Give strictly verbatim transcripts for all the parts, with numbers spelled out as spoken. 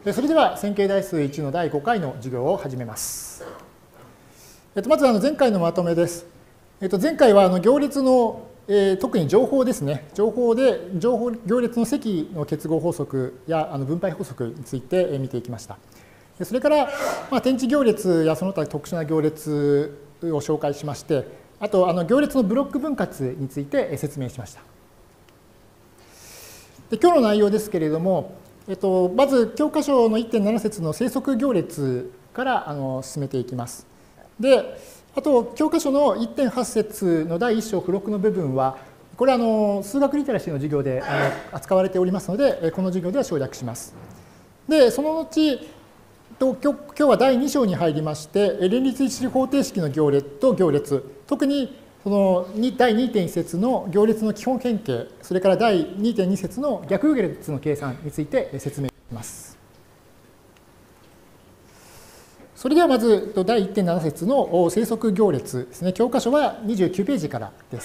それでは線形代数いちのだいごかいの授業を始めます。えっと、まずあの前回のまとめです。えっと、前回はあの行列の、えー、特に情報ですね。情報で情報行列の積の結合法則やあの分配法則について見ていきました。それから、まあ、天地行列やその他特殊な行列を紹介しまして、あとあの行列のブロック分割について説明しました。で今日の内容ですけれども、えっと、まず教科書の いってんなな 節の生息行列からあの進めていきます。で、あと教科書の いってんはち 節のだいいっ章付録の部分は、これはあの数学リテラシーの授業であの扱われておりますので、この授業では省略します。で、その後、今日今日はだいに章に入りまして、連立一次方程式の行列と行列、特にそのだいにてんいち 節の行列の基本変形、それからだいにてんに 節の逆行列の計算について説明します。それではまずだいいってんなな 節の生息行列ですね。教科書はにじゅうきゅうページからです。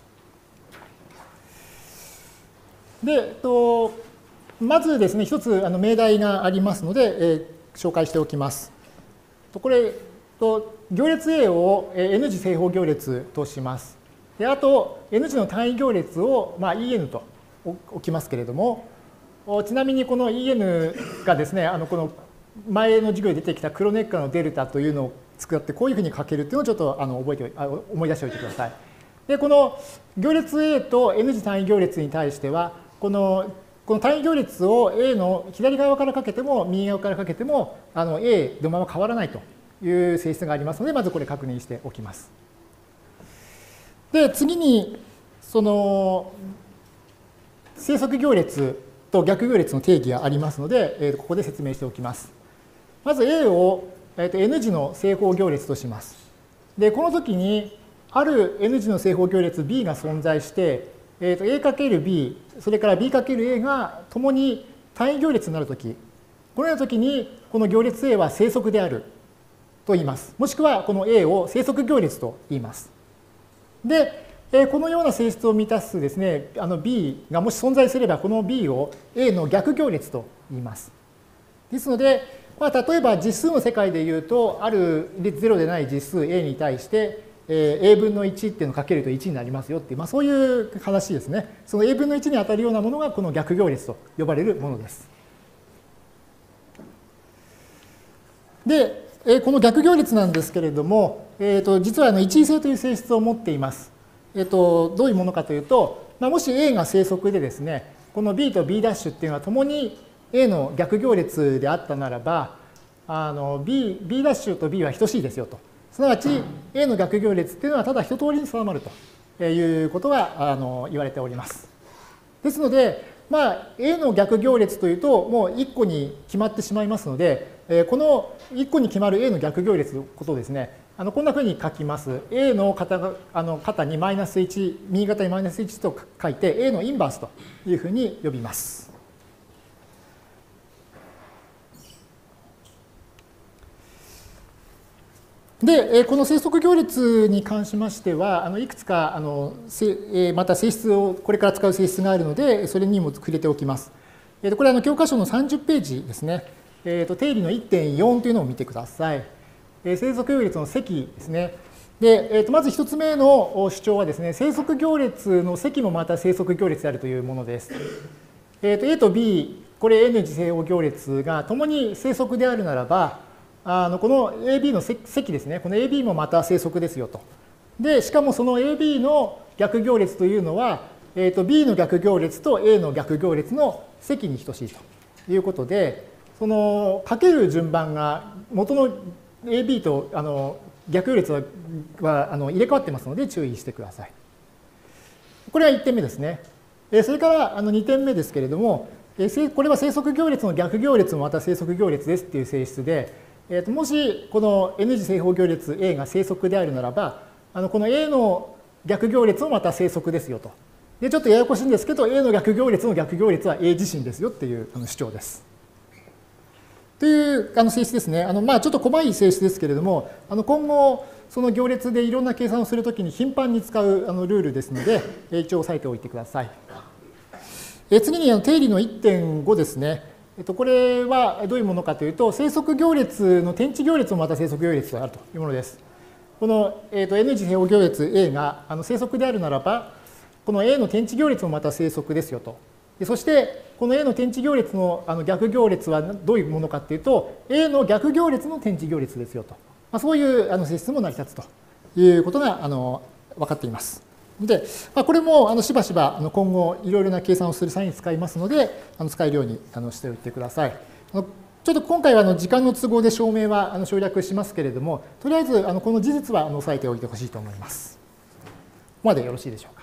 で、まずですね、一つ命題がありますので、紹介しておきます。これ、行列 A を N 次正方行列とします。であと N 次の単位行列を、まあ、イーエヌ と置きますけれども、ちなみにこの イーエヌ がですね、あのこの前の授業で出てきたクロネッカのデルタというのを使ってこういうふうに書けるというのをちょっとあの覚えてあ思い出しておいてください。でこの行列 A と N 次単位行列に対してはこのこの単位行列を A の左側からかけても右側からかけてもあの A のまま変わらないという性質がありますので、まずこれ確認しておきます。で、次に、その、生息行列と逆行列の定義がありますので、ここで説明しておきます。まず A を N 次の正方行列とします。で、この時に、ある N 次の正方行列 B が存在して、A×B、それから B×A が共に単位行列になるとき、このようなときに、この行列 A は生息であると言います。もしくはこの A を生息行列と言います。で、このような性質を満たすですね、あの B がもし存在すれば、この B を A の逆行列と言います。ですので、まあ、例えば実数の世界でいうと、あるゼロでない実数 A に対して、A 分のいちっていうのをかけるといちになりますよっていう、まあ、そういう話ですね。その A 分のいちに当たるようなものがこの逆行列と呼ばれるものです。で、この逆行列なんですけれども、えー、と実はあの一位性という性質を持っています。えー、とどういうものかというと、まあ、もし A が生息でですね、この B と B' っていうのはともに A の逆行列であったならば、あの B, B' と B は等しいですよと。すなわち A の逆行列っていうのはただ一通りに定まるということがあの言われております。ですので、まあ、A の逆行列というと、もういっこに決まってしまいますので、このいっこに決まる A の逆行列のことをですね、あのこんなふうに書きます。A の型あの型にマイナスいち、右型にマイナスいちと書いて、A のインバースというふうに呼びます。で、この生息行列に関しましては、あのいくつかあのまた性質を、これから使う性質があるので、それにも触れておきます。これはあの教科書のさんじゅっページですね。えー、と定理の いってんよん というのを見てください。えー、生息行列の積ですね。で、えー、とまず一つ目の主張はですね、生息行列の積もまた生息行列であるというものです。えー、と A と B、これ N 次正方行列が共に生息であるならば、あのこの エービー の積ですね、この エービー もまた生息ですよと。で、しかもその エービー の逆行列というのは、えー、と B の逆行列と A の逆行列の積に等しいということで、そのかける順番が元の エービー とあの逆行列ははあの入れ替わってますので注意してください。これはいってんめですね。それからあのにてんめですけれども、これは生息行列の逆行列もまた生息行列ですっていう性質で、えー、ともしこの N 次正方行列 A が生息であるならば、あのこの A の逆行列もまた生息ですよと。で、ちょっとややこしいんですけど、A の逆行列の逆行列は A 自身ですよっていうあの主張です。というあの性質ですね。あのまあちょっと細い性質ですけれども、あの今後その行列でいろんな計算をするときに頻繁に使うあのルールですので、一応押さえておいてください。え次にあの定理の いってんご ですね。 えっと、これはどういうものかというと、生息行列の天地行列もまた生息行列であるというものです。この、えっと、N 次正方行列 A があの生息であるならば、この A の天地行列もまた生息ですよと。でそして、この A の天地行列のあの逆行列はどういうものかというと、A の逆行列の天地行列ですよと。まあ、そういうあの性質も成り立つということがあの分かっています。で、まあ、これもあのしばしば今後いろいろな計算をする際に使いますので、あの使えるようにあのしておいてください。ちょっと今回はあの時間の都合で証明はあの省略しますけれども、とりあえずあのこの事実はあの押さえておいてほしいと思います。ここまでよろしいでしょうか。